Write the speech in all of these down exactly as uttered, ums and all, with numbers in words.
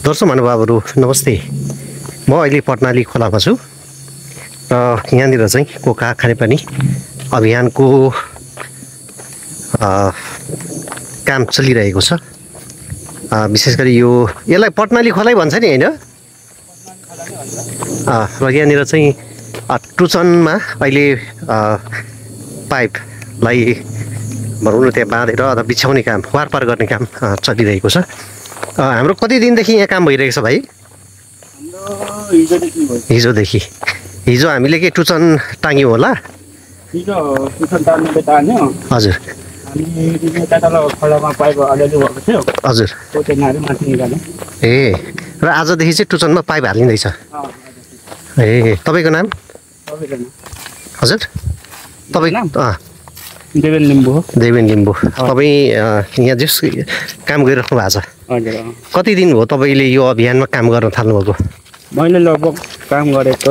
दर्शक महानुभावहरू नमस्ते। म अहिले पटनाली खोलामा छु र यहाँनिर चाहिँ कोका खानेपानी अभियानको काम चलिरहेको छ। विशेष गरी यो यसलाई पटनाली खोलै भन्छ नि हैन? र यहाँनिर चाहिँ टुचनमा अहिले पाइपलाई भनौँ न त्यहाँ बाँधेर अथवा बिछाउने काम वारपार गर्ने काम चलिरहेको छ। हाम्रो कति दिनदेखि यहाँ काम भइरहेको छ भाइ? हिजोदेखि। हिजो हामीले के टुचन टाङ्यौँ होला? हिजो टुचन टाङ्ने टाङ्यो। हजुर। अनि यता तल खोलामा पाइप अलिअलि भएको थियो। हजुर। त्यो चाहिँ नारी माथि निकाल्यो। ए र आजदेखि चाहिँ टुचनमा पाइप हालिँदैछ? ए तपाईँको नाम? हजुर तपाईँ नाम? देवेन लिम्बू हो। देवेन लिम्बू। तपाईँ यहाँ जस काम गरिराख्नु भएको छ? हजुर। कति दिन भयो तपाईँले यो अभियानमा काम गर्न थाल्नुभएको? मैले लगभग काम गरेको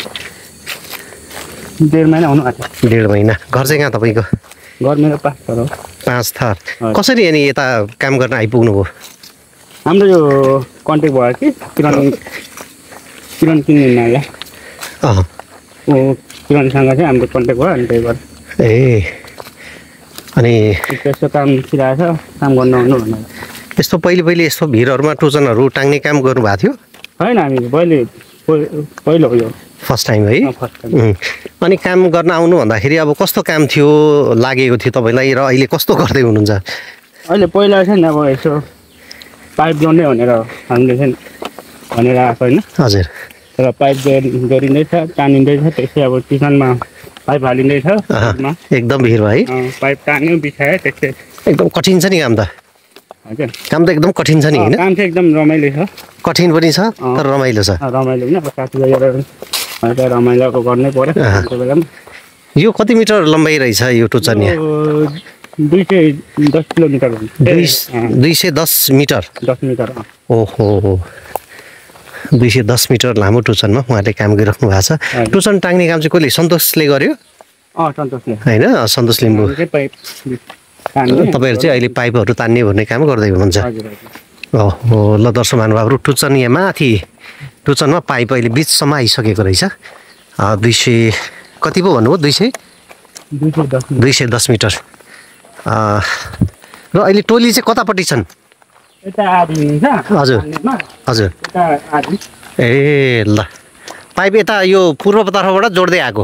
डेढ महिना हुनु आँट्यो। डेढ महिना। घर चाहिँ कहाँ तपाईँको? घर मेरो पाँच थर हो। पाँच थर। कसरी अनि यता काम गर्न आइपुग्नु भयो? हाम्रो यो कन्ट्याक्ट भयो कि किरण किरण किन्ने अँ ऊ किरणसँग चाहिँ हाम्रो कन्ट्याक्ट भयो अनि त्यही भएर। ए अनि त्यस्तो काम छिराएछ काम गर्नु आउनु भनेर। यस्तो पहिले पहिले यस्तो भिरहरूमा टुचनहरू टाङ्ने काम गर्नुभएको थियो? होइन हामी पहिले पहिलो हो यो फर्स्ट टाइम है? अनि काम गर्न आउनु भन्दाखेरि अब कस्तो काम थियो लागेको थियो तपाईँलाई र अहिले कस्तो गर्दै हुनुहुन्छ? अहिले पहिला चाहिँ अब यसो पाइप जोड्ने भनेर हामीले चाहिँ भनेर आएको होइन। हजुर। तर पाइप जोडिँदैछ तानिँदैछ त्यसै अब किचनमा पाइप हालिँदैछ। एकदम भिड भयो है? पाइप तान्यो बिछायो त्यसै। एकदम कठिन छ नि काम त? हजुर काम त एकदम कठिन छ नि होइन? काम चाहिँ एकदम रमाइलो छ। कठिन पनि छ तर रमाइलो छ। रमाइलो होइन अब साथीभाइहरू रमाइलो गर्नै पर्यो त्यो बेलामा। यो कति मिटर लम्बाइ रहेछ यो टुचन यहाँ? दुई सय दस किलोमिटर दुई सय दस मिटर? दस मिटर। ओहो दुई सय दस मिटर लामो टुचनमा उहाँले काम गरिराख्नु भएको छ। टुचन टाङ्ने काम चाहिँ कसले? सन्तोषले गर्यो? अँ सन्तोषले होइन? सन्तोष लिम्बू। तपाईँहरू चाहिँ अहिले पाइपहरू तान्ने भन्ने काम गर्दै हुनुहुन्छ? ओहो ल दर्शक महानुभावहरू टुचन यहाँ माथि टुचनमा पाइप अहिले बिचसम्म आइसकेको रहेछ। दुई सय कति पो भन्नुभयो? दुई सय दुई सय दस मिटर। र अहिले टोली चाहिँ कतापट्टि छन्? हजुर हजुर। ए ल पाइप यता यो पूर्वतर्फबाट जोड्दै आएको?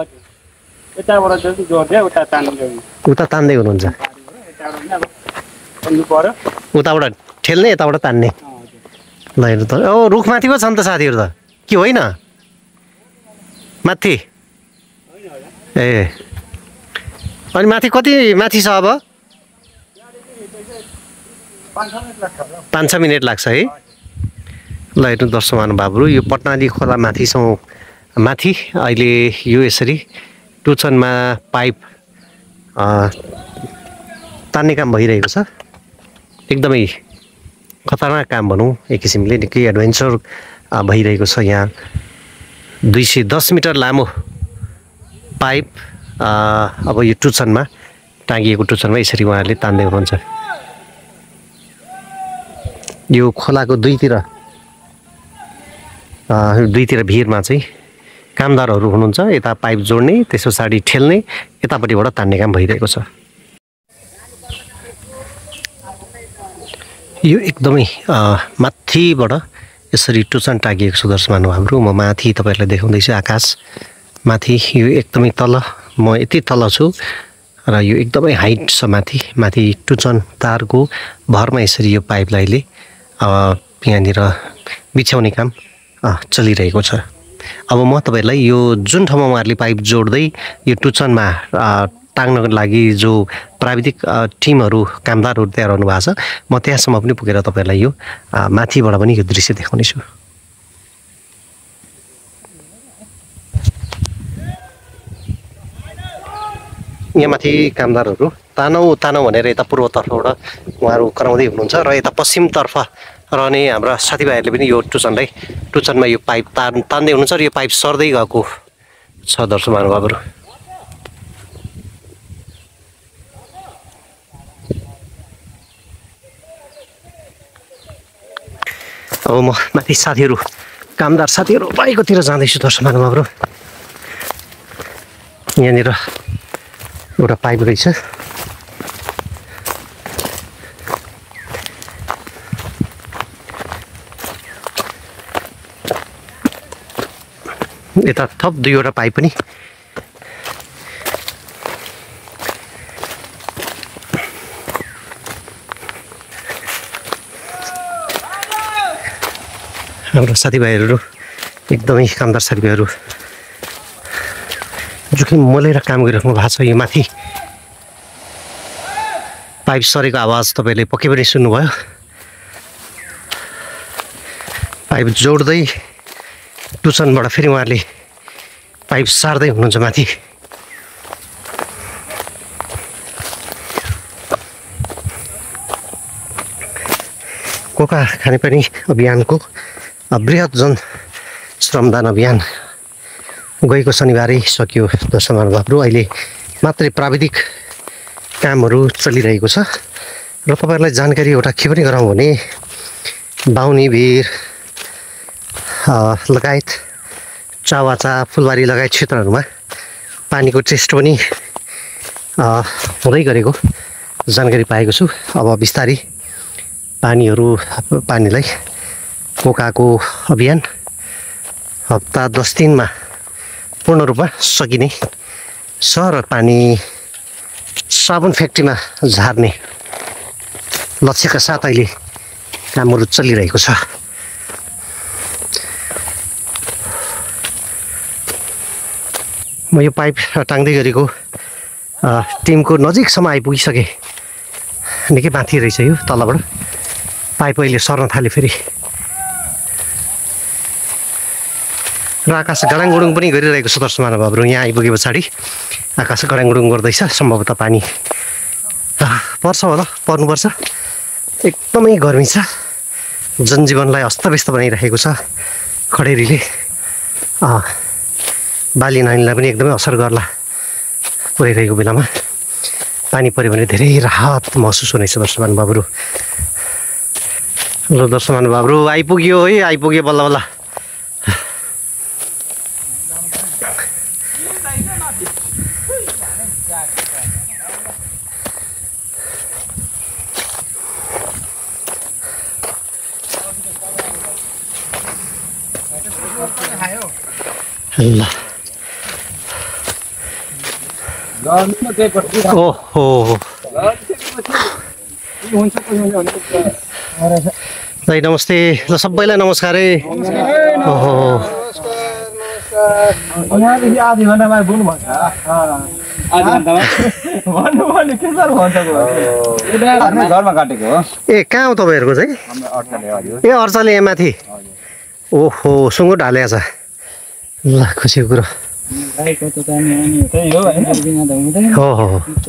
उता तान्दै हुनुहुन्छ? उताबाट ठेल्ने यताबाट तान्ने? ल हेर्नु त ओ रुखमाथि पो छन् त साथीहरू त कि होइन? माथि? ए अनि माथि कति माथि छ अब? पाँच छ मिनट लाग्छ है? ल हेर्नु दर्शक महानुभावहरू यो पटनाली खोला माथि छौँ माथि अहिले यो यसरी टुचनमा पाइप तान्ने काम भइरहेको छ। एकदमै खतरनाक काम भनौँ एक किसिमले निकै एडभेन्चर भइरहेको छ यहाँ। दुई सय दस मिटर लामो पाइप अब यो टुचनमा टाँगिएको टुचनमा यसरी उहाँहरूले तान्दै हुनुहुन्छ। यो खोलाको दुईतिर दुईतिर भिरमा चाहिँ कामदारहरू हुनुहुन्छ। यता पाइप जोड्ने त्यस पछाडि ठेल्ने यतापट्टिबाट तान्ने काम भइरहेको छ। यो एकदमै माथिबाट यसरी टुचन टाँगिएको छ दर्शक महानुभावहरू। म माथि तपाईँहरूलाई देखाउँदैछु आकाश माथि। यो एकदमै तल म यति तल छु र यो एकदमै हाइट छ माथि। माथि टुचन तारको भरमा यसरी यो पाइपलाई अहिले यहाँनिर बिछ्याउने काम चलिरहेको छ। अब म तपाईँहरूलाई यो जुन ठाउँमा उहाँहरूले पाइप जोड्दै यो टुचनमा टाङ्नको लागि जो प्राविधिक टिमहरू कामदारहरू त्यहाँ रहनु भएको छ म त्यहाँसम्म पनि पुगेर तपाईँहरूलाई यो माथिबाट पनि यो दृश्य देखाउनेछु। यहाँ माथि कामदारहरू तानौ तानौ भनेर यता पूर्वतर्फबाट उहाँहरू कराउँदै हुनुहुन्छ र यता पश्चिमतर्फ रहने हाम्रा साथीभाइहरूले पनि यो टुचनलाई टुचनमा यो पाइप तान तान्दै हुनुहुन्छ र यो पाइप सर्दै गएको छ दर्शक महानुभावहरू। अब म माथि साथीहरू कामदार साथीहरू बाइकतिर जाँदैछु दर्शक महानुभावहरू। यहाँनिर एउटा पाइप रहेछ। यता थप दुईवटा पाइप पनि हाम्रो साथीभाइहरू एकदमै कामदार साथीभाइहरू जुन मोलेर काम गरिराख्नु भएको छ। यो माथि पाइप सरेको आवाज तपाईँले पक्कै पनि सुन्नुभयो। पाइप जोड्दै टुचनबाट फेरि उहाँहरूले पाइप सार्दै हुनुहुन्छ माथि। कोका खानेपानी अभियानको बृहत जन श्रमदान अभियान गएको शनिबारै सकियो दर्शक महानुभावहरू। अहिले मात्रै प्राविधिक कामहरू चलिरहेको छ र तपाईँहरूलाई जानकारी एउटा के पनि गराउँ भने बाहुनी भिर लगायत चावाचा फुलबारी लगायत क्षेत्रहरूमा पानीको टेस्ट पनि हुँदै गरेको जानकारी पाएको छु। अब बिस्तारै पानीहरू पानीलाई कोकाको अभियान हप्ता दस दिनमा पूर्ण रूपमा सकिने छ र पानी साबुन फ्याक्ट्रीमा झार्ने लक्ष्यका साथ अहिले कामहरू चलिरहेको छ। म यो पाइप टाङ्दै गरेको टिमको नजिकसम्म आइपुगिसकेँ। निकै माथि रहेछ यो तलबाट पाइप अहिले सर्न थाल्यो फेरि र आकाश गडाङगुडुङ पनि गरिरहेको छ दर्शक महानुभावहरू। यहाँ आइपुगे पछाडि आकाश गडाङगुडुङ गर्दैछ। सम्भवतः पानी पर्छ होला, पर्नुपर्छ। एकदमै गर्मी छ, जनजीवनलाई अस्तव्यस्त बनाइरहेको छ खडेरीले। बाली नानीलाई पनि एकदमै असर गर्ला पुऱ्याइरहेको बेलामा। पानी पऱ्यो भने धेरै राहत महसुस हुनेछ दर्शक महानुभावहरू। ल दर्शक महानुभावहरू आइपुग्यो है, आइपुग्यो बल्ल बल्ल। ल ओहो दाइ नमस्ते। ल सबैलाई नमस्कार है। ओहो ए कहाँ हो तपाईँहरूको चाहिँ? ए अर्चाले यहाँ माथि। ओहो सुँगुर ढालेको छ। ल खुसीको कुरो हो हो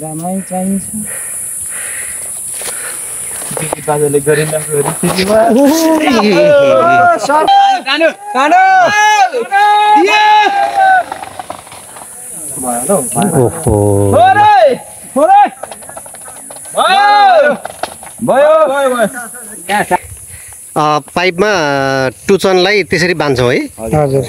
पाइपमा टुचनलाई त्यसरी बाँध्छौँ है? हजुर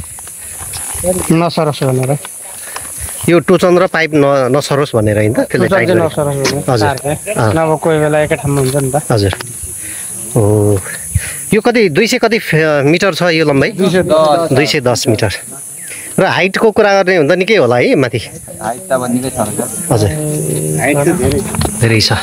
नसरोस् भनेर। यो टुचन र पाइप न नसरोस् भनेर होइन त त्यसले टाइट नसरोस् हजुर। नभए कोही बेला एकै ठाउँमा हुन्छ नि त। हजुर। हो यो कति दुई सय कति मिटर छ यो लम्बाइ? दुई सय दस मिटर। र हाइटको कुरा गर्ने हुँदा निकै होला है माथि? हाइट त निकै छ हजुर, हाइट त धेरै धेरै छ।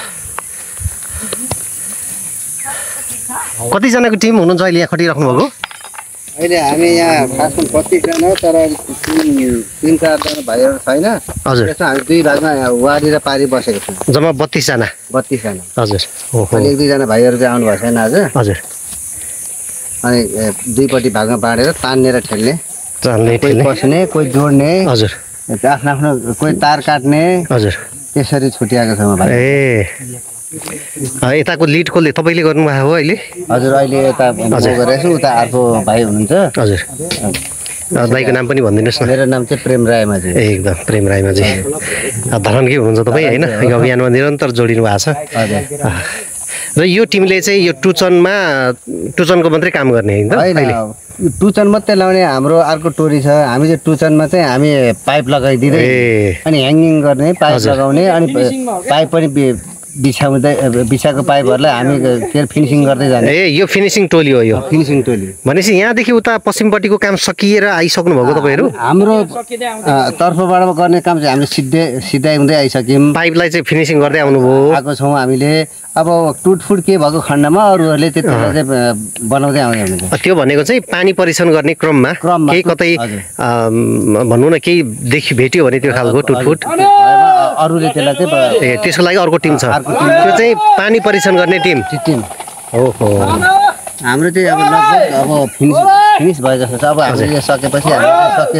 कतिजनाको टिम हुनुहुन्छ अहिले यहाँ खटिराख्नु भएको? अहिले हामी यहाँ खासमा पच्चिसजना तर तिन चारजना भाइहरू छैन। हजुर। त्यसमा हामी दुई भागमा वारी र पारी बसेको छौँ। जम्मा बत्तिसजना? बत्तिसजना। हजुर। ओहो अनि एक दुईजना भाइहरू चाहिँ आउनुभएको छैन आज। हजुर। अनि दुईपट्टि भागमा बाँडेर तान्नेर ठेल्ने, कोही पस्ने कोही जोड्ने। हजुर। आफ्नो आफ्नो कोही तार काट्ने। हजुर। त्यसरी छुट्याएको छौँ भाइ। ए यताको लिड कसले तपाईँले गर्नुभएको हो अहिले? हजुर अहिले यता म गरेको छु, उता अर्को भाइ हुनुहुन्छ। हजुर। दाइको नाम पनि भनिदिनुहोस् न। मेरो नाम चाहिँ प्रेम रायमाझी। एकदम प्रेम रायमाझी। धरानकै हुनुहुन्छ तपाईँ होइन? यो अभियानमा निरन्तर जोडिनु भएको छ। हजुर। र यो टिमले चाहिँ यो टुचनमा टुचनको मात्रै काम गर्ने हैन त अहिले टुचन मात्रै लाउने हाम्रो अर्को टोरी छ हामी चाहिँ टुचनमा चाहिँ हामी पाइप लगाइदिँदै अनि ह्याङ्गिङ गर्ने पाइप लगाउने अनि पाइप पनि बिछाउँदै बिछाएको पाइपहरूलाई हामी के फिनिसिङ गर्दै जाने ए यो फिनिसिङ टोली हो यो फिनिसिङ टोली भनेपछि यहाँदेखि उता पश्चिमपट्टिको काम सकिएर आइसक्नु भएको तपाईँहरू हाम्रो तर्फबाट गर्ने काम चाहिँ हामीले सिधै सिधाइ हुँदै आइसक्यौँ पाइपलाई चाहिँ फिनिसिङ गर्दै आउनुभयो आएको छौँ हामीले अब टुटफुट के भएको खण्डमा अरूहरूले त्यतिलाई चाहिँ बनाउँदै आउँदै हुनुहुन्छ त्यो भनेको चाहिँ पानी परीक्षण गर्ने क्रममा केही कतै भनौँ न केही देखि भेट्यो भने त्यो खालको टुटफुट अरूले त्यसलाई चाहिँ ए त्यसको लागि अर्को टिम छ त्यो चाहिँ पानी परीक्षण गर्ने टिम टिम हो हो हाम्रो चाहिँ अब लगभग अब फिनिस फिनिस भयो जस्तो छ अब हामीले यो सकेपछि हामीले सके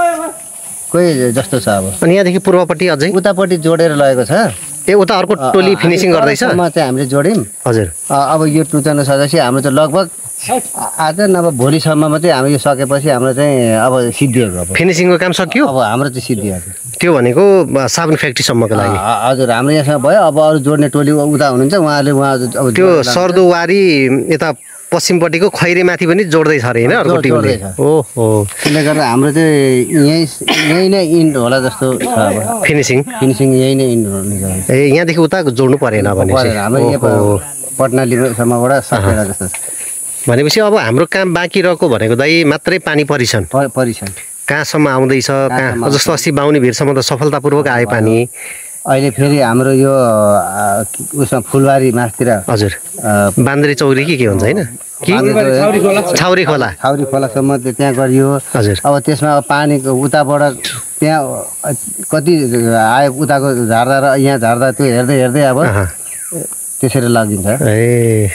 कोही जस्तो छ अब अनि यहाँदेखि पूर्वपट्टि अझै उतापट्टि जोडेर लगेको छ ए उता अर्को टोली फिनिसिङ गर्दैछ चाहिँ हामीले जोड्यौँ हजुर अब यो टुचन सदस्य हाम्रो चाहिँ लगभग आज नभए भोलिसम्ममा चाहिँ हामी यो सकेपछि हाम्रो चाहिँ अब सिद्धिएको अब फिनिसिङको काम सकियो अब हाम्रो चाहिँ सिद्धिएको त्यो भनेको साबुन फ्याक्ट्रीसम्मको लागि हजुर हाम्रो यहाँसँग भयो अब अरू जोड्ने टोली उता हुनुहुन्छ उहाँले उहाँ अब त्यो सर्दोवारी यता पश्चिमपट्टिको खैरेमाथि पनि जोड्दैछ अरे होइन अर्को टिमले ओहो त्यसले गर्दा हाम्रो चाहिँ यहीँ यहीँ नै इन्ड होला जस्तो छ अब फिनिसिङ फिनिसिङ यहीँ नै इन्ड हुन्छ ए यहाँदेखि उता जोड्नु परेन भनेपछि हाम्रो यहाँ पटना लिम्बूसम्मबाट सकेर जस्तो छ भनेपछि अब हाम्रो काम बाँकी रहेको भनेको दाइ मात्रै पानी परीक्षण परीक्षण कहाँसम्म आउँदैछ कहाँ जस्तो अस्ति बाहुनी भिरसम्म त सफलतापूर्वक आयो पानी अहिले फेरि हाम्रो यो उसमा फुलबारी मासतिर हजुर बान्द्रे चौरी कि के भन्छ होइन छाउरी खोला छाउरी खोलासम्म त्यहाँ गरियो हजुर अब त्यसमा अब पानीको उताबाट त्यहाँ कति आयो उताको झार्दा र यहाँ झार्दा त्यो हेर्दै हेर्दै अब त्यसरी लगिन्छ ए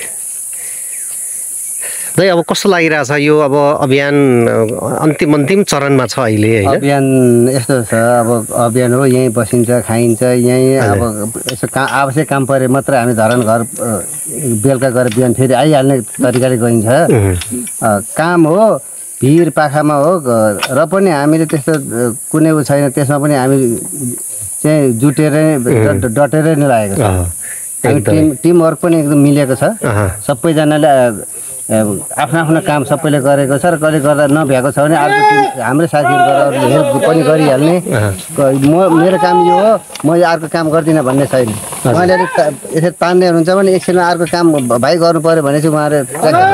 दाइ अब कस्तो लागिरहेछ यो अब अभियान अन्तिम अन्तिम चरणमा छ अहिले होइन अभियान यस्तो छ अब अभियान हो यहीँ बसिन्छ खाइन्छ यहीँ अब यसो काम आवश्यक काम परे मात्रै हामी धरान घर बेलुका गएर बिहान फेरि आइहाल्ने तरिकाले गइन्छ काम हो भिर पाखामा हो र पनि हामीले त्यस्तो कुनै उ छैन त्यसमा पनि हामी चाहिँ जुटेरै डटेरै नै लागेको छ हामी टिम टिमवर्क पनि एकदम मिलेको छ सबैजनाले आफ्नो आफ्नो काम सबैले गरेको छ र कसले गर्दा नभ्याएको छ भने अर्को टिम हाम्रो साथीहरू गरेर हेल्प पनि गरिहाल्ने म मेरो काम यो हो म यो अर्को काम गर्दिनँ भन्ने छैन उहाँले यसरी तान्ने हुनुहुन्छ भने एकछिनमा अर्को काम भाइ गर्नु पऱ्यो भने चाहिँ उहाँहरू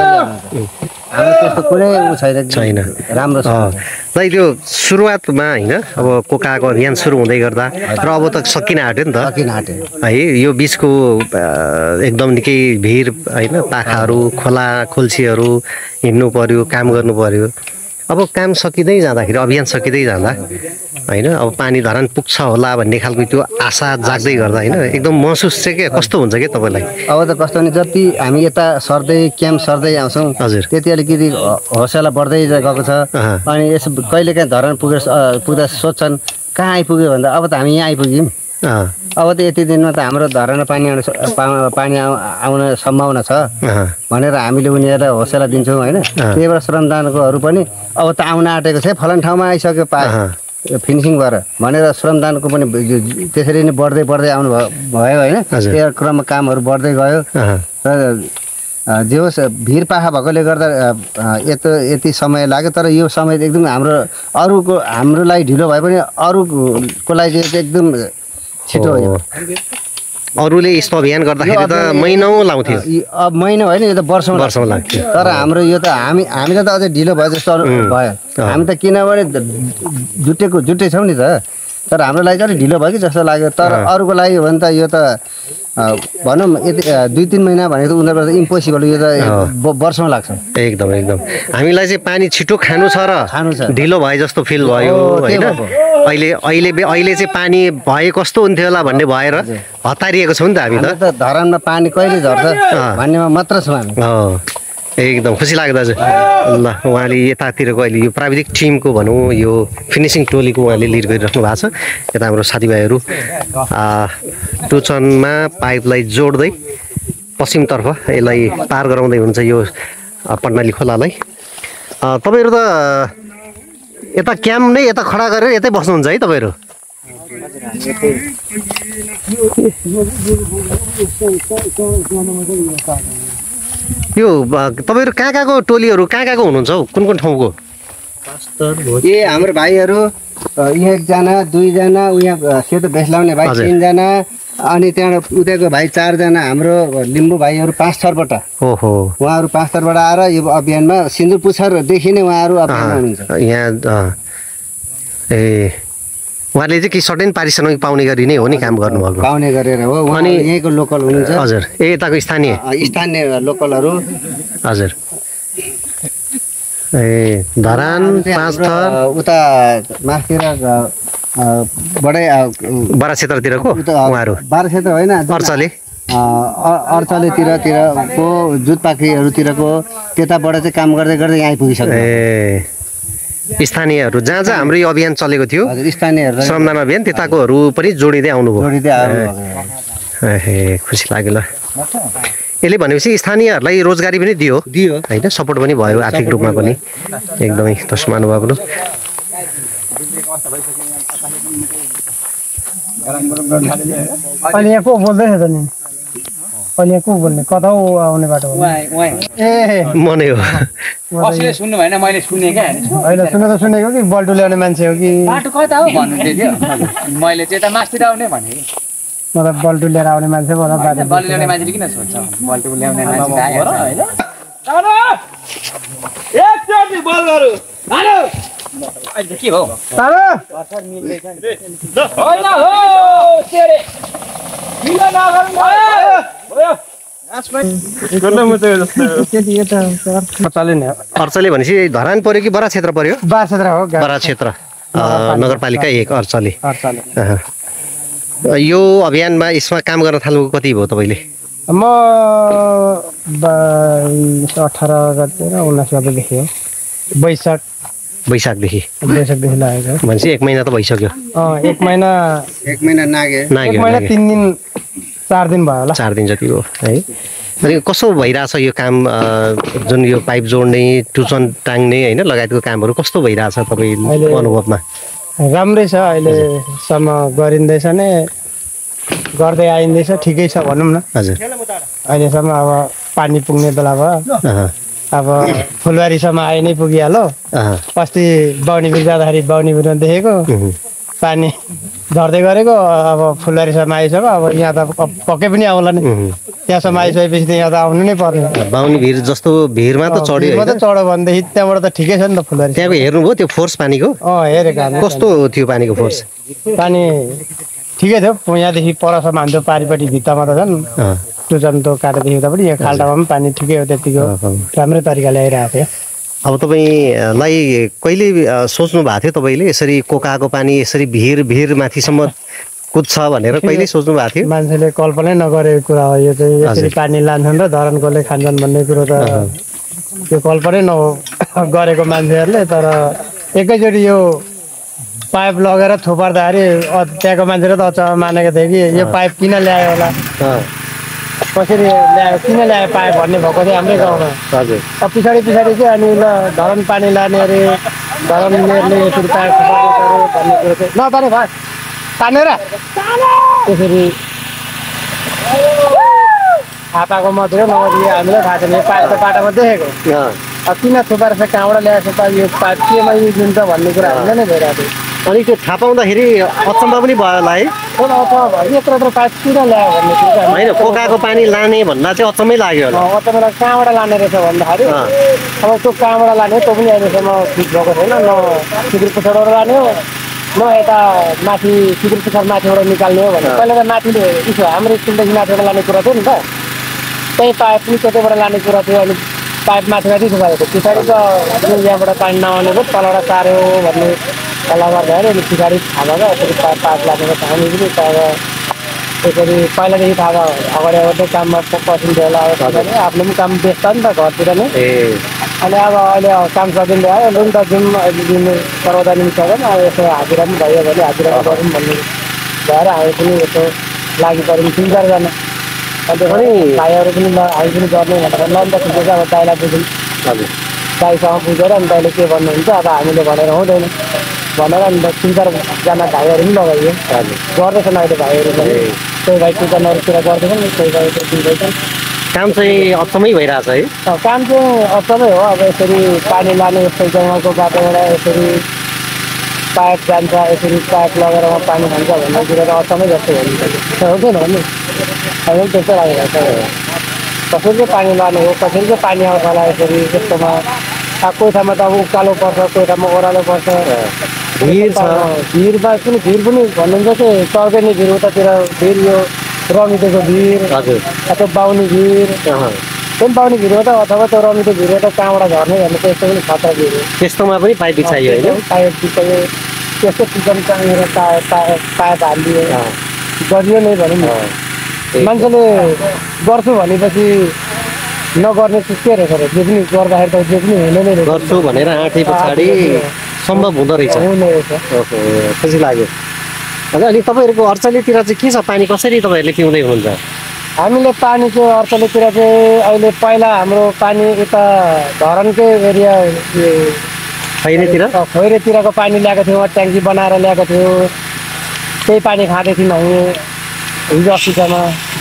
हाम्रो त्यस्तो कुनै उ छैन छैन राम्रो छ दाइ त्यो सुरुवातमा होइन अब कोकाको अभियान सुरु हुँदै गर्दा र अब त सकिन आँट्यो नि त सकिन आँट्यो है यो बिचको एकदम निकै भिर होइन पाखाहरू खोला खोल्सीहरू हिँड्नु पर्यो काम गर्नु पर्यो अब काम सकिँदै जाँदाखेरि अभियान सकिँदै जाँदा होइन अब पानी धरान पुग्छ होला भन्ने खालको त्यो आशा जाग्दै गर्दा होइन एकदम महसुस चाहिँ के कस्तो हुन्छ कि तपाईँलाई अब त कस्तो भने जति हामी यता सर्दै क्याम्प सर्दै आउँछौँ हजुर त्यति अलिकति हौसला बढ्दै गएको छ अनि यसो कहिलेकाहीँ धरान पुगेर पुग्दा सोध्छन् कहाँ आइपुग्यो भन्दा अब त हामी यहाँ आइपुग्यौँ अब त यति दिनमा त हाम्रो धरान पानी आउन पानी आउन सम्भावना छ भनेर हामीले उनीहरूलाई हौसला दिन्छौँ होइन त्यही भएर श्रमदानकोहरू पनि अब त आउन आँटेको छ फलान ठाउँमा आइसक्यो पा फिनिसिङ भएर भनेर श्रमदानको पनि त्यसरी नै बढ्दै बढ्दै आउनु भयो होइन त्यो क्रममा कामहरू बढ्दै गयो र जे होस् भिर पाखा भएकोले गर्दा यतो यति समय लाग्यो तर यो समय एकदम हाम्रो अरूको हाम्रो लागि ढिलो भए पनि अरूको लागि चाहिँ एकदम छिटो हो अरूले यस्तो अभियान गर्दाखेरि त महिनौ लाउँथ्यो अब महिना होइन यो त वर्षौँ वर्षौँ लाग्थ्यो तर हाम्रो यो त हामी हामीलाई त अझै ढिलो भयो जस्तो भयो हामी त किनभने जुटेको जुटे छौँ नि त तर हाम्रो लागि चाहिँ अलिक ढिलो भयो कि जस्तो लाग्यो तर अरूको लागि हो भने त यो त भनौँ यति दुई तिन महिना भनेको त उनीहरूको इम्पोसिबल यो त वर्षौँ लाग्छ एकदम एकदम हामीलाई चाहिँ पानी छिटो खानु छ र खानु छ ढिलो भयो जस्तो फिल भयो होइन अहिले अहिले अहिले चाहिँ पानी भए कस्तो हुन्थ्यो होला भन्ने भएर हतारिएको छौँ नि त हामी त धरानमा पानी कहिले झर्छ भन्नेमा मात्र छौँ हामी एकदम खुसी लाग्यो दाजु ल उहाँले यतातिरको अहिले यो प्राविधिक टिमको भनौँ यो फिनिसिङ टोलीको उहाँले लिड गरिराख्नु भएको छ यता हाम्रो साथीभाइहरू टुचनमा पाइपलाई जोड्दै पश्चिमतर्फ यसलाई पार गराउँदै हुन्छ यो पन्नाली खोलालाई तपाईँहरू त यता क्याम्प नै यता खडा गरेर यतै बस्नुहुन्छ है तपाईँहरू यो तपाईँहरू कहाँ कहाँको टोलीहरू कहाँ कहाँको हुनुहुन्छ हौ कुन कुन ठाउँको ए हाम्रो भाइहरू एकजना दुईजना उहाँ सेतो भेस्ट लाउने भाइ तिनजना अनि त्यहाँबाट उताको भाइ चारजना हाम्रो लिम्बू भाइहरू पाँच थरबाट ओहो उहाँहरू पाँच थरबाट आएर यो अभियानमा सिन्दुर पुच्छरदेखि नै उहाँहरू अभियानमा हुनुहुन्छ यहाँ ए उहाँले चाहिँ के सर्टेन पारिश्रमिक पाउने गरी नै हो नि काम गर्नुभएको पाउने गरेर हो अनि यहीँको लोकल हुनुहुन्छ हजुर ए यताको स्थानीय स्थानीय लोकलहरू हजुर ए धरान पाँच थर उता माथितिर बडै बारा क्षेत्रतिरको उहाँहरू बारा क्षेत्र होइन अर्चले अर्चलेतिरतिरको जुतपाखरीहरूतिरको त्यताबाट चाहिँ काम गर्दै गर्दै यहाँ आइपुगिसक्यो ए स्थानीयहरू जहाँ जहाँ हाम्रो यो अभियान चलेको थियो स्थानीयहरू श्रमदान अभियान त्यताकोहरू पनि जोडिँदै आउनुभयो जोडिँदै आउनुभयो ए खुसी लाग्यो ल यसले भनेपछि स्थानीयहरूलाई रोजगारी पनि दियो दियो होइन सपोर्ट पनि भयो आर्थिक रूपमा पनि एकदमै दर्शक महानुभावहरू अहिले यहाँ को बोल्दैछ त नि अहिले यहाँ को बोल्ने कता हो आउने बाटो ए म नै हो कसैले सुन्नु भएन मैले सुने क्या होइन सुन्नु त सुनेको कि बल्टु ल्याउने मान्छे हो कि बाटो कता हो भन्नुहुँदै थियो मैले चाहिँ यता मास्तिर आउने भने मतलब बल्टु लिएर आउने मान्छे मलाई बाटो बल्टु ल्याउने मान्छेले किन सोध्छ बल्टु ल्याउने मान्छे आइहाल्छ होइन एकचोटि बल गरौँ हालो के हो तारो होइन हो तेरे किन अर्चले भनेपछि धरान पर्यो कि बरा क्षेत्र पर्यो बारा क्षेत्र हो बरा क्षेत्र नगरपालिका एक अर्चले अर्चले यो अभियानमा यसमा काम गर्न थाल्नुको कति भयो तपाईँले म बाइस अठार गते र उन्नाइस गतेदेखि हो वैशाख वैशाखदेखि वैशाखदेखि लागेको भनेपछि एक महिना त भइसक्यो अँ एक महिना एक महिना नागे एक नाग्यो महिना तिन दिन चार दिन भयो होला चार दिन जति हो है अनि कस्तो भइरहेछ यो काम जुन यो पाइप जोड्ने टुचन टाङ्ने होइन लगायतको कामहरू कस्तो भइरहेछ तपाईँको अनुभवमा राम्रै छ अहिलेसम्म गरिँदैछ नै गर्दै आइँदैछ ठिकै छ भनौँ न हजुर अहिलेसम्म अब पानी पुग्ने बेला भयो अब फुलबारीसम्म आइ नै पुगिहाल्यो अस्ति बाहुनीबिर जाँदाखेरि बाहुनीबिरमा देखेको पानी झर्दै गरेको अब फुलबारीसम्म आइसक्यो अब यहाँ त पक्कै पनि आउला नि त्यहाँसम्म आइसकेपछि त यहाँ त आउनु नै पर्ने बाहुनी भिर जस्तो भिरमा त चढ्यो मात्रै चढ्यो भनेदेखि त्यहाँबाट त ठिकै छ नि त फुलबारी त्यहाँको हेर्नुभयो त्यो फोर्स पानीको अँ हेरेको कस्तो थियो पानीको फोर्स पानी ठिकै थियो यहाँदेखि परसम्म हान्थ्यो पारिपट्टि भित्तामा त झन् टुचन्तो काटेदेखि उता पनि यहाँ खाल्टामा पनि पानी ठिकै हो त्यतिको राम्रै तरिकाले आइरहेको थियो अब तपाईँलाई कहिले सोच्नु भएको थियो तपाईँले यसरी कोकाको पानी यसरी भिर भिर माथिसम्म कुद्छ भनेर कहिले सोच्नु भएको थियो मान्छेले कल्पनै नगरेको कुरा हो यो चाहिँ यसरी पानी लान्छन् र धरानकोले खान्छन् भन्ने कुरो त त्यो कल्पनै न गरेको मान्छेहरूले तर एकैचोटि यो पाइप लगेर थुपार्दाखेरि त्यहाँको मान्छेले त अचम्म मानेको थियो कि यो पाइप किन ल्यायो होला कसरी ल्यायो किन ल्यायो पाइप भन्ने भएको थियो हाम्रै गाउँमा हजुर अब पछाडि पछाडि चाहिँ अनि ल धरान पानी लाने अरे धरान मेयरले यसरी पाइप थुपार्नु भन्ने कुरो चाहिँ नताने भाइ तानेर त्यसरी थाहा पाएको मात्रै हो नभए हामीलाई थाहा छैन यो पाइप त बाटोमा देखेको अब किन थुपाएर चाहिँ कहाँबाट ल्याएको छ यो पाइप केमा युज हुन्छ भन्ने कुरा हामीलाई नै भइरहेको थियो अनि त्यो थाहा पाउँदाखेरि अचम्म पनि भयो होला है यत्रो यत्रो पाइप किन ल्यायो भन्ने कुरा होइन कोकाको पानी लाने भन्दा चाहिँ अचम्मै लाग्यो होला अचम्म कहाँबाट लाने रहेछ भन्दाखेरि अब त्यो कहाँबाट लाने त्यो पनि अहिलेसम्म ठिक भएको छैन न सिक्री पुछाडबाट लाने हो न यता माथि सिक्री पुछाड माथिबाट निकाल्ने हो भने पहिला त माथिले उसो हाम्रो स्कुलदेखि माथिबाट लाने कुरा थियो नि त त्यही पाइप पनि त्यतैबाट लाने कुरा थियो अनि पाइप माथि माथि थुपारेको पछाडि त यहाँबाट पानी नआउनेको तलबाट सार्यो भन्ने सल्लाह गर्दा अरे अनि पछाडि थाहा भयो यसरी पाइप पाइप लागेको हामी पनि तर यसरी पहिलादेखि थाहा भयो अगाडि अगाडि काममा पसिन्थ्यो होला आफ्नो पनि काम व्यस्त नि त घरतिर नै अनि अब अहिले काम सकिँदै आयो लु नि त जाउँ अहिले दिनु सर्वदा निस्क्यो भने अब यसो हाजिरा पनि भयो भने हाजिरा गरौँ भन्ने भएर हामी पनि यसो लागि पऱ्यौँ तिन चारजना अन्त पनि भाइहरू पनि ल हामी पनि गर्ने भनेर ल नि त ठिकै छ अब दाइलाई बुझौँ हजुर दाइसँग बुझेर अनि दाइले के भन्नुहुन्छ अब हामीले भनेर हुँदैन भनेर अन्त तिन चारजना भाइहरू पनि लगाइयो गर्दैछन् अहिले भाइहरू पनि कोही भाइ टुचनहरूतिर गर्दैछन् कोही भाइ दिँदैछन् काम चाहिँ अचम्मै भइरहेछ है काम चाहिँ अचम्मै हो अब यसरी पानी लाने यस्तै जङ्गलको बाटोबाट यसरी पाइप जान्छ यसरी पाइप लगेर पानी खान्छ भन्ने कुरो अचम्मै जस्तो हुन्छ हुँदैन भन्नु अहिले त्यस्तै लागिरहेको छ कसरी चाहिँ पानी लाने हो कसरी चाहिँ पानी आउँछ होला यसरी त्यस्तोमा कोही ठाउँमा त अब उकालो पर्छ कोही ठाउँमा ओह्रालो पर्छ भिर छ भिरमा पनि भिर पनि भन्नुहुन्छ चाहिँ चर्केनी भिर उतातिर भिर यो रमितेको भिर हजुर अथवा बाहुनी भिर त्यो बाहुनी भिर हो त अथवा त्यो रमिते भिर हो त कहाँबाट झर्ने भन्ने त्यस्तो पनि खतरा भिर हो त्यस्तोमा पनि पाइप बिछाइयो होइन पाइप बिछाइयो त्यस्तो चिकन टाँगेर पाइप हालिदियो गरियो नै भनौँ न मान्छेले गर्छु भनेपछि नगर्ने चिज के रहेछ जे पनि गर्दाखेरि त जे पनि हुने नै रहेछ गर्छु भनेर आँटे पछाडि सम्भव हुँदो रहेछ हुने रहेछ ओहो खुसी लाग्यो अनि तपाईँहरूको अर्चलीतिर चाहिँ के छ पानी कसरी तपाईँहरूले पिउँदै हुनुहुन्छ हामीले पानी चाहिँ अर्चलीतिर चाहिँ अहिले पहिला हाम्रो पानी यता धरनकै एरिया खैरेतिर खैरेतिरको पानी ल्याएको थियौँ ट्याङ्की बनाएर ल्याएको थियो त्यही पानी खाँदै थियौँ हामी हिजो अस्तिसम्म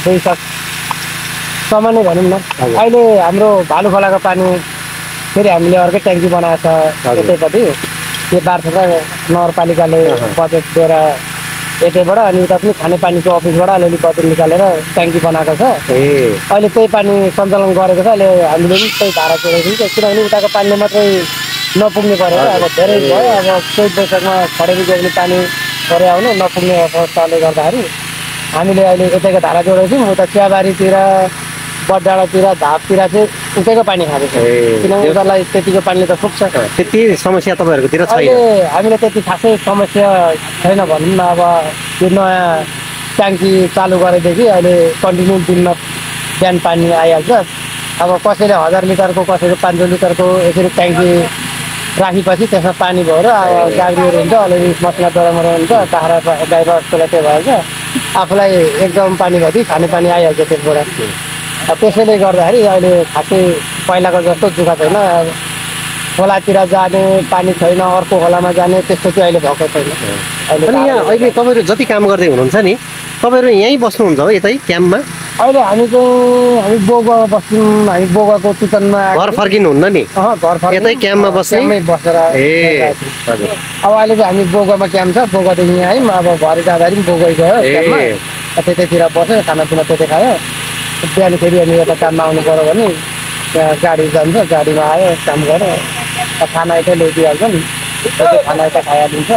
वैशाखसम्म नै भनौँ न अहिले हाम्रो भालु खोलाको पानी फेरि हामीले अर्कै ट्याङ्की बनाएको छ यतैपट्टि त्यो बार्सका नगरपालिकाले बजेट दिएर यतैबाट अनि उता पनि खानेपानीको अफिसबाट अलिअलि बजेट निकालेर ट्याङ्की बनाएको छ अहिले त्यही पानी सञ्चालन गरेको छ अहिले हामीले पनि त्यही धारा चोरेको थियौँ किनभने उताको पानीले मात्रै नपुग्ने परेर अब धेरै भयो अब चैत वैशाखमा खडेरी जोड्ने पानी गरे आउनु नपुग्ने अवस्थाले गर्दाखेरि हामीले अहिले यतैको धारा जोडेको छौँ उता चियाबारीतिर बडडाँडातिर धापतिर चाहिँ उतैको पानी खाँदैछ किनभने उनीहरूलाई त्यतिको पानीले त पुग्छ त्यति समस्या तपाईँहरूकोतिर छैन अहिले हामीलाई त्यति खासै समस्या छैन भनौँ न अब यो नयाँ ट्याङ्की चालु गरेदेखि अहिले कन्टिन्यू दिनमा बिहान पानी आइहाल्छ अब कसैले हजार लिटरको कसैले पाँच सौ लिटरको यसरी ट्याङ्की राखेपछि त्यसमा पानी भएर अब गाडीहरू हुन्छ अलिअलि मसला डरामरा हुन्छ बाख्रा गाई बस्तुलाई त्यो भएछ आफूलाई एकदम पानी भएपछि खाने पानी आइहाल्छ त्यसबाट त्यसैले गर्दाखेरि अहिले खासै पहिलाको जस्तो दुःख छैन खोलातिर जाने पानी छैन अर्को खोलामा जाने त्यस्तो चाहिँ अहिले भएको छैन अहिले अनि यहाँ अहिले तपाईँहरू जति काम गर्दै हुनुहुन्छ नि तपाईँहरू यहीँ बस्नुहुन्छ हो यतै क्याम्पमा अहिले हामी चाहिँ हामी बोगुवामा बस्छौँ हामी बोगुवाको किचनमा घर फर्किनुहुन्न नि घर फर्क यतै क्याम्पमा बस्ने बसेर ए हजुर अब अहिले चाहिँ हामी बोगुवामा क्याम्प छ बोगुवादेखि यहाँ आयौँ अब घर जाँदाखेरि पनि बोगुवै गयो क्याम्पमा त्यतैतिर बस्यो खानापिना त्यतै खायो बिहान फेरि अनि यता काममा आउनु पऱ्यो भने त्यहाँ गाडी जान्छ गाडीमा आयो काम गऱ्यो खाना यतै ल्याइदिइहाल्छ नि त्यतै खाना यता खाइहालिन्छ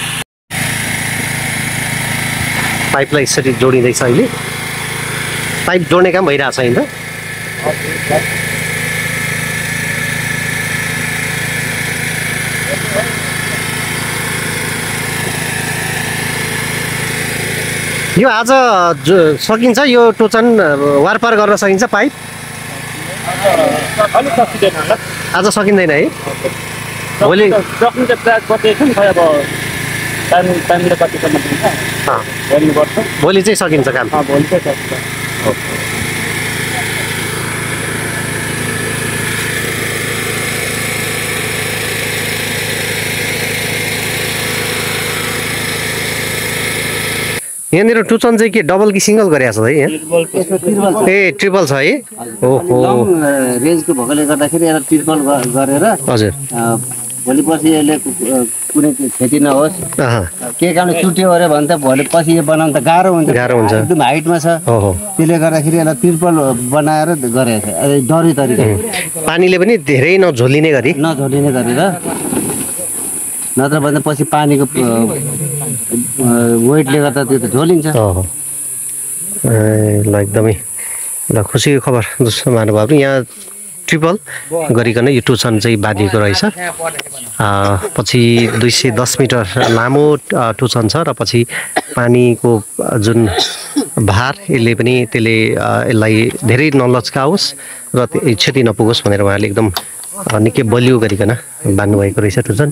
पाइपलाई यसरी जोडिँदैछ अहिले पाइप जोड्ने काम भइरहेछ होइन यो आज जो सकिन्छ यो टोचन वारपार गर्न सकिन्छ पाइप आज सकिँदैन है भोलि भोलि चाहिँ सकिन्छ काम भोलि चाहिँ सक्छ यहाँनिर टुचन चाहिँ के डबल कि सिङ्गल गरेको छ है यहाँ ए ट्रिपल छ है ओहो रेन्जको भएकोले गर्दाखेरि यसलाई ट्रिपल गरेर हजुर भोलि पछि यसले कुनै क्षति नहोस् के कारणले चुट्यो अरे भने त भोलि पछि यो बनाउनु त गाह्रो हुन्छ गाह्रो हुन्छ एकदम हाइटमा छ ओहो त्यसले गर्दाखेरि यसलाई ट्रिपल बनाएर गरेको छ डरी तरिका पानीले पनि धेरै नझोलिने गरी नझोलिने गरेर नत्र भने पछि पानीको वेटले गर्दा त्यो त झोलिन्छ ए ल एकदमै ल खुसीको खबर जस्तो महानुभावहरू यहाँ ट्रिपल गरिकन यो टुचन चाहिँ बाँधिएको रहेछ पछि दुई सय दस मिटर लामो टुचन छ र पछि पानीको जुन भार यसले पनि त्यसले यसलाई धेरै नलच्काओस् र क्षति नपुगोस् भनेर उहाँले एकदम निकै बलियो गरिकन बाँध्नुभएको रहेछ टुचन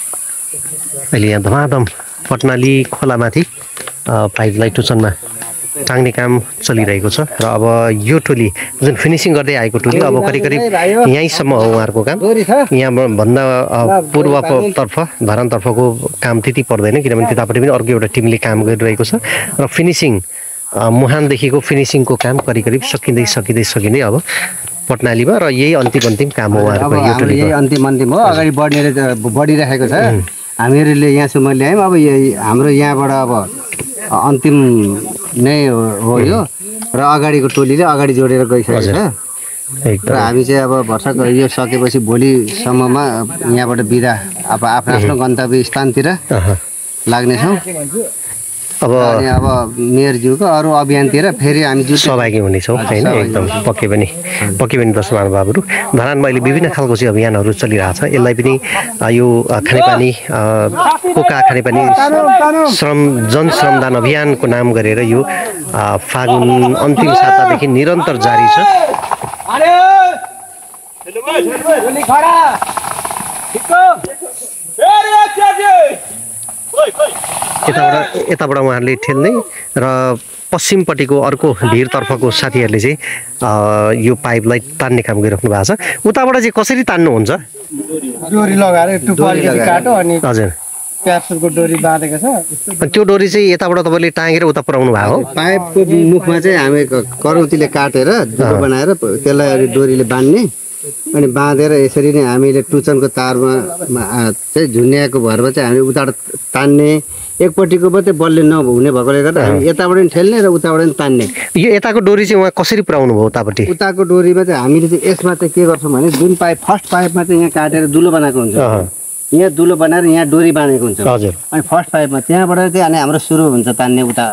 अहिले यहाँ धमाधम पटनाली खोलामाथि पाइपलाई टुचनमा टाङ्ने काम चलिरहेको छ र अब यो टोली जुन फिनिसिङ गर्दै आएको टोली अब करिब करिब यहीँसम्म हो उहाँहरूको काम। यहाँभन्दा पूर्वतर्फ धरानतर्फको काम त्यति पर्दैन किनभने त्यतापट्टि पनि अर्को एउटा टिमले काम गरिरहेको छ र फिनिसिङ मुहानदेखिको फिनिसिङको काम करिब करिब सकिँदै सकिँदै सकिँदै अब पटनालीमा र यही अन्तिम अन्तिम काम हो उहाँहरूको यो टोलीको। यही अन्तिम अन्तिम हो, अगाडि बढ्ने बढिरहेको छ। हामीहरूले यहाँसम्म ल्यायौँ, अब हाम्रो यहाँबाट अब अन्तिम नै हो यो र अगाडिको टोलीले अगाडि जोडेर गइसकेको छ र हामी चाहिँ अब भर्खर यो सकेपछि भोलिसम्ममा यहाँबाट बिदा अब आफ्नो आफ्नो गन्तव्य स्थानतिर लाग्नेछौँ। अब अब मेयरज्यूको अरू अभियानतिर फेरि हामी सहभागी हुनेछौँ होइन, एकदम पक्कै पनि पक्कै पनि दर्शक महानुभावहरू। धरानमा अहिले विभिन्न खालको चाहिँ अभियानहरू चलिरहेछ। यसलाई पनि यो खानेपानी कोका खानेपानी श्रम जनश्रमदान अभियानको नाम गरेर यो फागुन अन्तिम सातादेखि निरन्तर जारी छ। यताबाट यताबाट उहाँहरूले ठेल्ने र पश्चिमपट्टिको अर्को भिरतर्फको साथीहरूले चाहिँ यो पाइपलाई तान्ने काम गरिराख्नु भएको छ। उताबाट चाहिँ कसरी तान्नुहुन्छ? डोरी लगाएर काटो अनि हजुर प्याप्सुलको डोरी बाँधेको छ। त्यो डोरी चाहिँ यताबाट तपाईँले टाँगेर उता पुऱ्याउनु भएको हो? पाइपको मुखमा चाहिँ हामी करौतीले काटेर दुलो बनाएर त्यसलाई डोरीले बाँध्ने अनि बाँधेर यसरी नै हामीले टुचनको तारमा चाहिँ झुन्ड्याएको भरमा चाहिँ हामी उताबाट तान्ने। एकपट्टिको मात्रै बलले नहुने भएकोले गर्दा हामी यताबाट पनि ठेल्ने र उताबाट पनि तान्ने। यो यताको डोरी चाहिँ उहाँ कसरी पुऱ्याउनु भयो उतापट्टि? उताको डोरीमा चाहिँ हामीले चाहिँ यसमा चाहिँ के गर्छौँ भने जुन पाइप फर्स्ट पाइपमा चाहिँ यहाँ काटेर दुलो बनाएको हुन्छ, यहाँ दुलो बनाएर यहाँ डोरी बाँधेको हुन्छ। हजुर। अनि फर्स्ट पाइपमा त्यहाँबाट चाहिँ अनि हाम्रो सुरु हुन्छ तान्ने। उता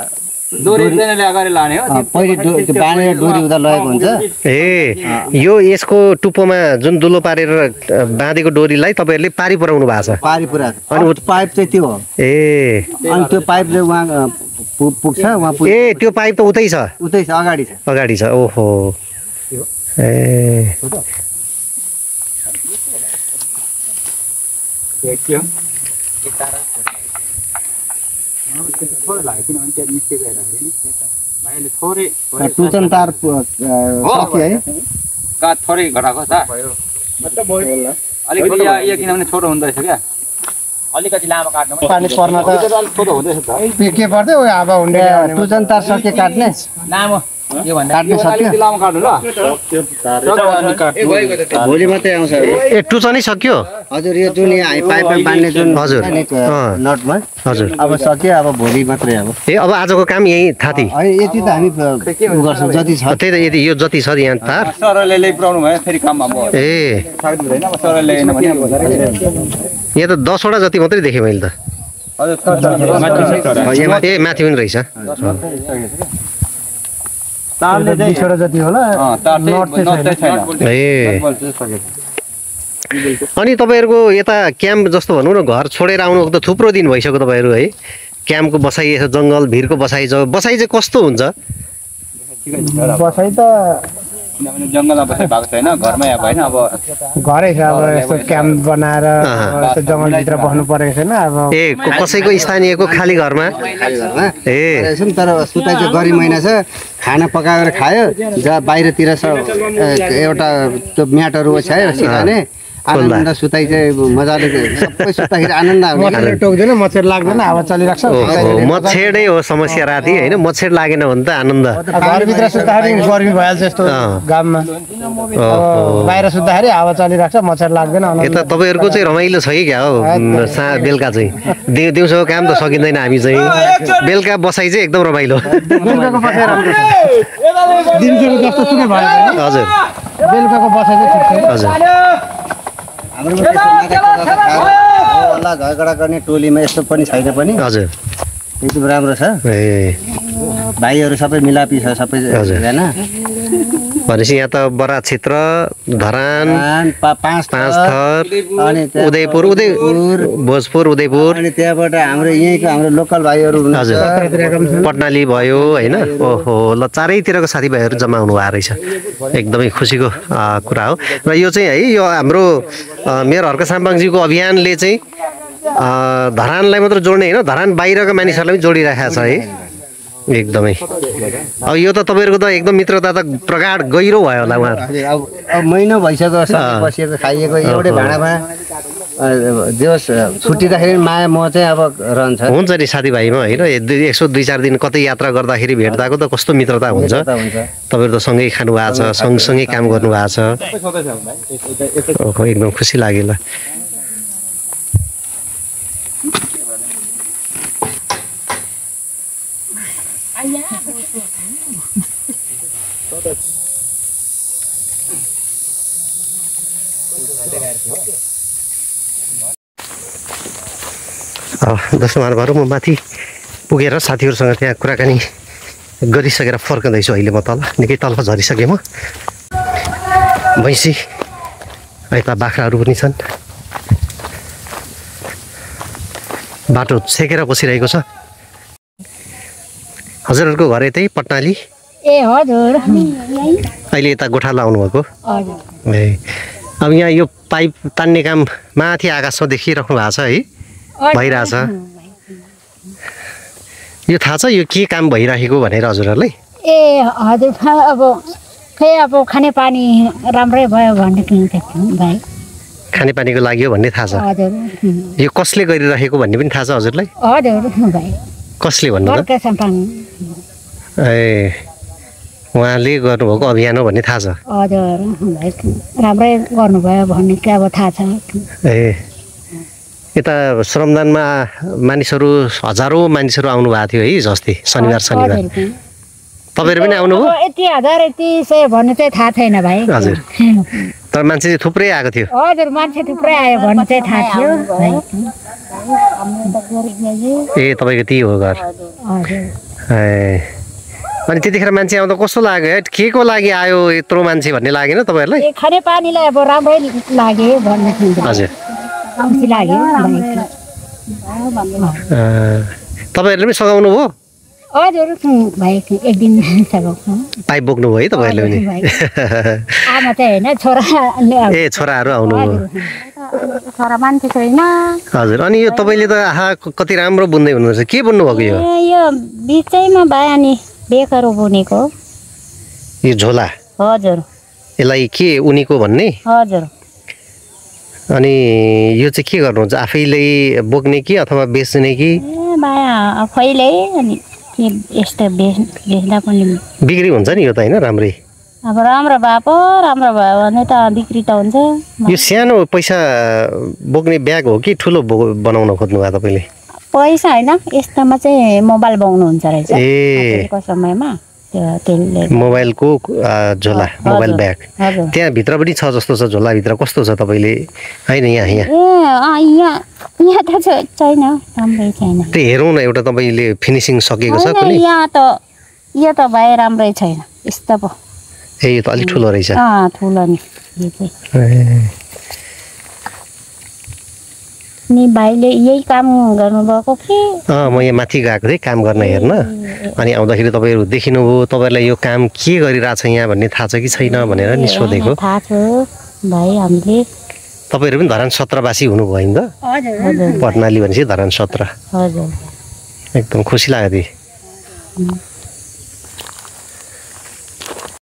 पहिले बाँधेर डोरी उता लगेको हुन्छ। ए यो यसको टुप्पोमा जुन दुलो पारेर बाँधेको डोरीलाई तपाईँहरूले पारी पुऱ्याउनु भएको छ? पारी पुऱ्याएको। अनि पाइप चाहिँ त्यो हो। ए अनि त्यो पाइपले उहाँ पुग्छ उहाँ पुग्छ। ए त्यो पाइप त उतै छ? उतै छ, अगाडि छ। अगाडि छ। ओहो ए टुचन तार सक्यो है? थोरै घटाएको छ अलिकति यो किनभने छोटो हुँदैछ क्या, अलिकति लामो काट्नु पानी पर्न त छोटो हुँदैछ त के पर्दै हो हावा हुन्डे। टुचन तार सक्यो काट्ने? लामो यो भन्दा काट्ने सक्यो? लामो काट्नु ल। भोलि मात्रै आउँछ। ए टुचनै सक्यो? हजुर। यो जुन यहाँ हामी पाइपमा बाँध्ने जुन हजुर नटमा हजुर अब सक्यो, अब भोलि मात्रै अब। ए अब आजको काम यही थाती? यति त हामी गर्छौँ जति छ। त्यही त यदि यो जति छ यहाँ तार सरले ल्याइ पुऱ्याउनु भयो फेरि काममा अब ए सक्दैन। अब सरले ल्याएन भने यहाँ त दसवटा जति मात्रै देखेँ मैले त। ए माथि पनि रहेछ। तारले बिसवटा जति होला। ए अनि तपाईँहरूको यता क्याम्प जस्तो भनौँ न, घर छोडेर आउनु त थुप्रो दिन भइसक्यो तपाईँहरू है? क्याम्पको बसाइ यसो जङ्गल भिरको बसाइ छ, बसाइ चाहिँ कस्तो हुन्छ? बसाइ त किनभने जङ्गलमा बसाइ भएको छैन, घरमै अब होइन। अब घरै छ, अब यस्तो क्याम्प बनाएर यस्तो जङ्गलभित्र बस्नु परेको छैन। अब ए कसैको स्थानीयको खाली घरमा? ए तर सुताइ चाहिँ गरी महिना छ, खाना पकाएर खायो, जहाँ बाहिरतिर एउटा त्यो म्याटहरू ओछ्यायो सिधाने आनन्द सुताइ चाहिँ मजाले सबै सुत्दाखेरि आनन्द आउने। टोक्दैन, मच्छर लाग्दैन, हावा चलिरहेको छ। मच्छरै हो समस्या राति होइन, मच्छर लागेन भने त आनन्द। घरभित्र सुत्दाखेरि गर्मी भइहाल्छ यस्तो गाममा, बाहिर सुत्दाखेरि हावा चलिरहेको छ, मच्छर लाग्दैन। यता तपाईँहरूको चाहिँ रमाइलो छ कि क्या हो? सा बेलुका चाहिँ दिउँ दिउँसोको काम त सकिँदैन, हामी चाहिँ बेलुका बसाइ चाहिँ एकदम रमाइलो। बेलुकाको बसाइ राम्रो छ, दिउँसोको जस्तो सुकै भयो। हजुर बेलुकाको बसाइ चाहिँ ठिक छ। हजुर। होला झगडा गर्ने टोलीमा यस्तो पनि छैन पनि। हजुर एकदम राम्रो छ। ए भाइहरू सबै मिलापी छ सबैजना। भनेपछि यहाँ त बराक क्षेत्र, धरान, पाँच पाँच थर, अनि उदयपुर, उदयपुर, भोजपुर, उदयपुर, अनि त्यहाँबाट हाम्रो यहीँको हाम्रो लोकल भाइहरू हजुर पटनाली भयो होइन। ओहो ल चारैतिरको साथीभाइहरू जम्मा हुनु भएको रहेछ, एकदमै खुसीको कुरा हो। र यो चाहिँ है यो हाम्रो मेयर हर्क साम्पाङजीको अभियानले चाहिँ धरानलाई मात्र जोड्ने होइन, धरान बाहिरका मानिसहरूलाई पनि जोडिरहेको छ है। एकदमै अब यो त तपाईँहरूको त एकदम मित्रता त प्रगाढ गहिरो भयो होला उहाँ हजुर अब अब महिना भइसक्यो सँगै बसेको खाइएको एउटै भाँडामा दिवस छुट्टिँदाखेरि माया म चाहिँ अब रहन्छ हुन्छ नि साथीभाइमा होइन एक सौ दुई चार दिन कतै यात्रा गर्दाखेरि भेट्दाको त कस्तो मित्रता हुन्छ तपाईँहरू त सँगै खानु भएको छ सँगसँगै काम गर्नु भएको छ ओहो एकदम खुसी लाग्यो ल दर्शक महानुभावहरू म माथि पुगेर साथीहरूसँग त्यहाँ कुराकानी गरिसकेर फर्कँदैछु अहिले म तल निकै तल झरिसकेँ म भैँसी यता बाख्राहरू पनि छन् बाटो छेकेर बसिरहेको छ हजुरहरूको घर यतै पट्नाली ए हजुर अहिले यता गोठाला आउनुभएको ए अब यहाँ यो पाइप तान्ने काम माथि आकाशमा देखिराख्नु भएको छ है भइरहेछ यो थाहा छ यो के काम भइरहेको भनेर हजुरहरूलाई ए हजुर अब खै अब खानेपानी राम्रै भयो भन्ने भाइ खानेपानीको लागि हो भन्ने थाहा छ हजुर यो कसले गरिरहेको भन्ने पनि थाहा छ हजुरलाई हजुर भाइ कसले भन्नु ए उहाँले गर्नुभएको अभियान हो भन्ने थाहा छ हजुर भाइ राम्रै गर्नुभयो भन्ने चाहिँ अब थाहा छ ए यता श्रमदानमा मानिसहरू हजारौँ मानिसहरू आउनु भएको थियो है हिजो अस्ति शनिबार शनिबार तपाईँहरू पनि आउनुभयो यति हजार यति सय भन्ने चाहिँ थाहा छैन भाइ हजुर तर मान्छे चाहिँ थुप्रै आएको थियो हजुर मान्छे थुप्रै आयो भन्ने चाहिँ थाहा थियो ए तपाईँको त्यही हो घर ए अनि त्यतिखेर मान्छे आउँदा कस्तो लाग्यो है के को लागि आयो यत्रो मान्छे भन्ने लागेन तपाईँहरूलाई खानेपानीलाई अब राम्रै लाग्यो भन्ने हजुर खुसी लाग्यो तपाईँहरूले पनि सघाउनु भयो हजुर भाइ एक दिन सघाउँछु पाइप बोक्नु भयो है तपाईँहरूले पनि आमा चाहिँ होइन छोरा ए छोराहरू आउनुभयो छोरा मान्छे छैन हजुर अनि यो तपाईँले त आहा कति राम्रो बुन्दै हुनुहुन्छ के बुन्नु भएको यो यो बिचैमा भयो अनि बेकहरू बुनेको यो झोला हजुर यसलाई के उनीको भन्ने हजुर अनि यो चाहिँ के गर्नुहुन्छ आफैले बोक्ने कि अथवा बेच्ने कि ए भाइ आफैले अनि के यस्तो बेच बेच्दा पनि बिक्री हुन्छ नि यो त होइन राम्रै अब राम्रो भए पो राम्रो भयो भने त बिक्री त हुन्छ यो सानो पैसा बोक्ने ब्याग हो कि ठुलो बनाउन खोज्नु भयो तपाईँले पैसा होइन यस्तोमा चाहिँ मोबाइल बोक्नुहुन्छ रहेछ ए समयमा त्यसले मोबाइलको झोला मोबाइल ब्याग त्यहाँभित्र पनि छ जस्तो छ झोलाभित्र कस्तो छ तपाईँले होइन यहाँ यहाँ ए यहाँ यहाँ त छैन राम्रै छैन त्यो हेरौँ न एउटा तपाईँले फिनिसिङ सकेको छ कुनै यहाँ त यो त भए राम्रै छैन यस्तो पो ए यो त अलिक ठुलो रहेछ अँ ठुलो नि यो चाहिँ नि भाइले यही काम गर्नुभएको कि अँ म यहाँ माथि गएको थिएँ काम गर्न हेर्न अनि आउँदाखेरि तपाईँहरू देखिनुभयो तपाईँहरूलाई यो काम के गरिरहेछ यहाँ भन्ने थाहा छ कि छैन भनेर नि सोधेको थाहा छ भाइ हामीले तपाईँहरू पनि धरान सत्रवासी हुनुभयो नि त हजुर पट्नाली भनेपछि धरान सत्र हजुर एकदम खुसी लाग्यो